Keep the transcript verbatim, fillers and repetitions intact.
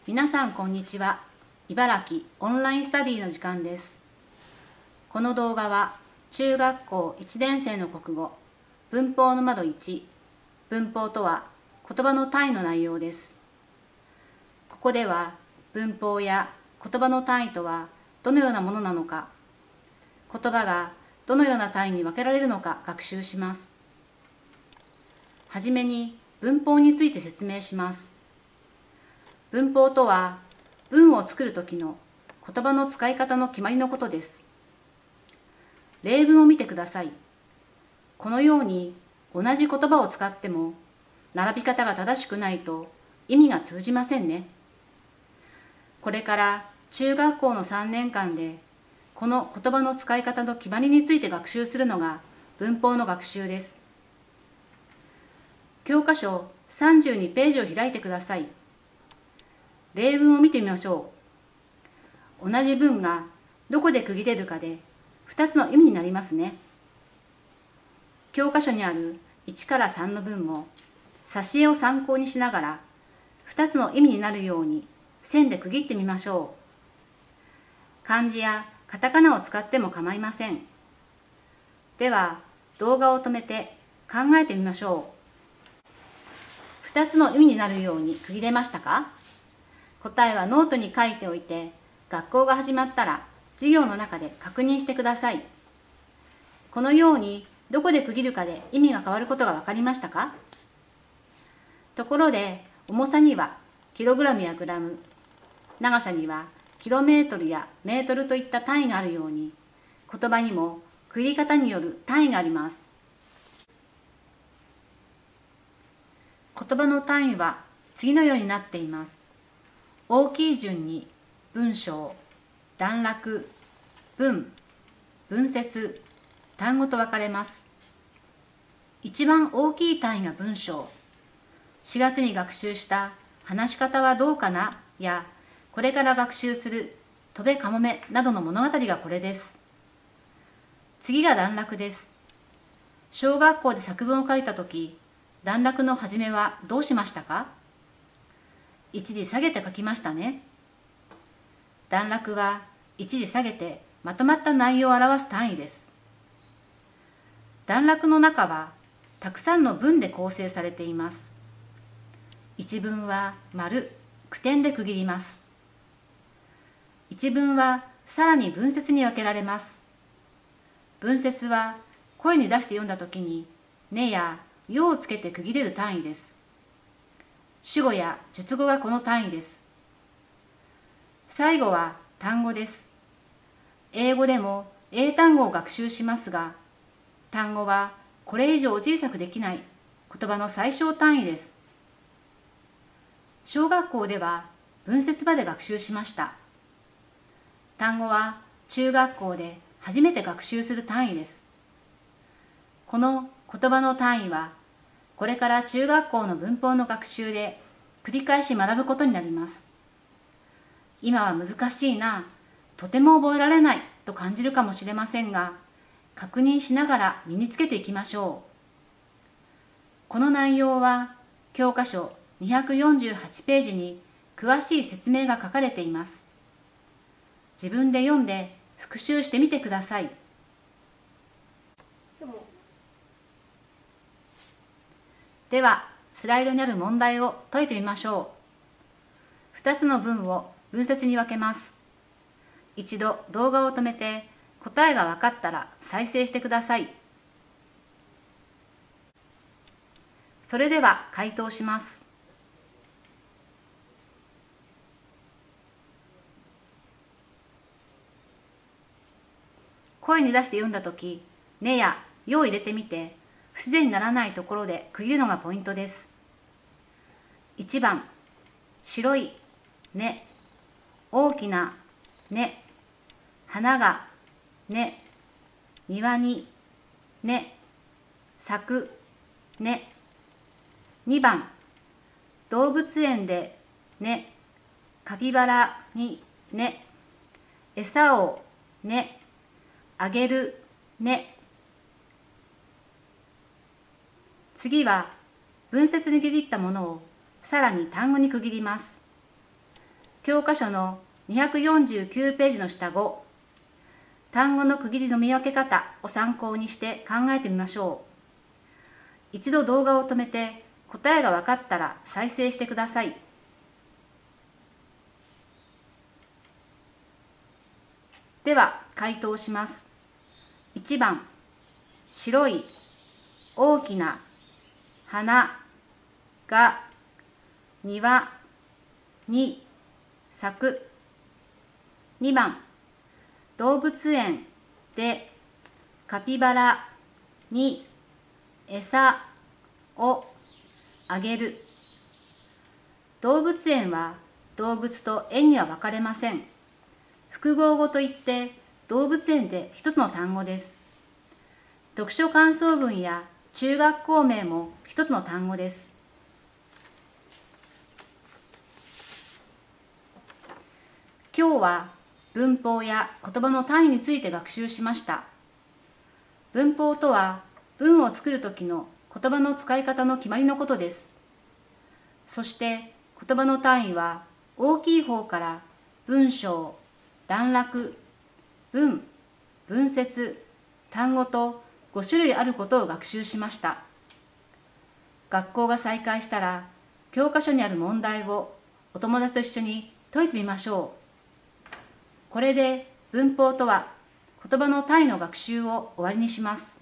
皆さんこんにちは。茨城オンラインスタディの時間です。この動画は中学校いちねん生の国語文法の窓いち、文法とは言葉の単位の内容です。ここでは文法や言葉の単位とはどのようなものなのか、言葉がどのような単位に分けられるのか学習します。はじめに文法について説明します。文法とは文を作るときの言葉の使い方の決まりのことです。例文を見てください。このように同じ言葉を使っても並び方が正しくないと意味が通じませんね。これから中学校のさんねんかんでこの言葉の使い方の決まりについて学習するのが文法の学習です。教科書さんじゅうにページを開いてください。例文を見てみましょう。同じ文がどこで区切れるかでふたつの意味になりますね。教科書にあるいちからさんの文を挿絵を参考にしながらふたつの意味になるように線で区切ってみましょう。漢字やカタカナを使っても構いません。では動画を止めて考えてみましょう。ふたつの意味になるように区切れましたか？答えはノートに書いておいて、学校が始まったら授業の中で確認してください。このようにどこで区切るかで意味が変わることが分かりましたか？ところで重さにはキログラムやグラム、長さにはキロメートルやメートルといった単位があるように、言葉にも区切り方による単位があります。言葉の単位は次のようになっています。大きい順に文章、段落、文、文節、単語と分かれます。一番大きい単位が文章。しがつに学習した話し方はどうかなや、これから学習するとべかもめなどの物語がこれです。次が段落です。小学校で作文を書いたとき、段落の始めはどうしましたか？一時下げて書きましたね。段落は一時下げてまとまった内容を表す単位です。段落の中はたくさんの文で構成されています。一文は丸、句点で区切ります。一文はさらに文節に分けられます。文節は声に出して読んだときにねやよをつけて区切れる単位です。主語や述語がこの単位です。最後は単語です。英語でも英単語を学習しますが、単語はこれ以上小さくできない言葉の最小単位です。小学校では文節まで学習しました。単語は中学校で初めて学習する単位です。この言葉の単位はこれから中学校の文法の学習で繰り返し学ぶことになります。今は難しいな、とても覚えられないと感じるかもしれませんが、確認しながら身につけていきましょう。この内容は教科書にひゃくよんじゅうはちページに詳しい説明が書かれています。自分で読んで復習してみてください。では、スライドにある問題を解いてみましょう。ふたつの文を文節に分けます。一度動画を止めて答えが分かったら再生してください。それでは回答します。声に出して読んだとき、ねやよを入れてみて、不自然にならないところで区切るのがポイントです。いちばん、白い、ね、大きな、ね、花が、ね、庭に、ね、咲く、ね。にばん、動物園で、ね、カピバラに、ね、餌を、ね、あげる、ね。次は文節に区切ったものをさらに単語に区切ります。 教科書のにひゃくよんじゅうきゅうページの下ご、単語の区切りの見分け方を参考にして考えてみましょう。一度動画を止めて答えが分かったら再生してください。では回答します。いちばん、白い大きな花が庭に咲く。にばん、動物園でカピバラに餌をあげる。動物園は動物と園には分かれません。複合語といって動物園で一つの単語です。読書感想文や中学校名も一つの単語です。今日は文法や言葉の単位について学習しました。文法とは文を作るときの言葉の使い方の決まりのことです。そして言葉の単位は大きい方から文章、段落、文、文節、単語とご種類あることを学習しました。学校が再開したら教科書にある問題をお友達と一緒に解いてみましょう。これで文法とは言葉の単位の学習を終わりにします。